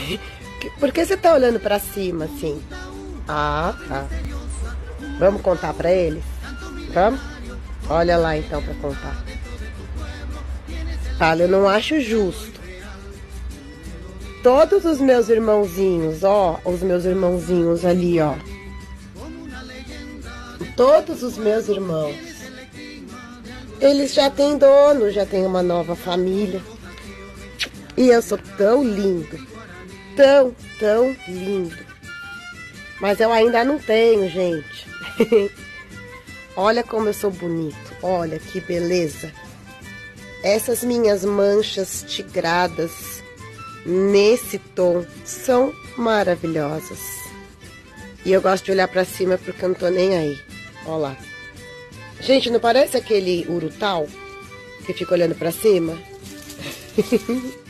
Por que você tá olhando pra cima assim? Ah, tá. Vamos contar pra eles? Vamos? Olha lá então pra contar. Fala, eu não acho justo. Todos os meus irmãozinhos, ó, os meus irmãozinhos ali, ó. Todos os meus irmãos, eles já têm dono, já têm uma nova família. E eu sou tão lindo, tão lindo. Mas eu ainda não tenho, gente. Olha como eu sou bonito, olha que beleza. Essas minhas manchas tigradas nesse tom são maravilhosas. E eu gosto de olhar pra cima porque eu não tô nem aí. Olha lá. Gente, não parece aquele urutau que fica olhando pra cima?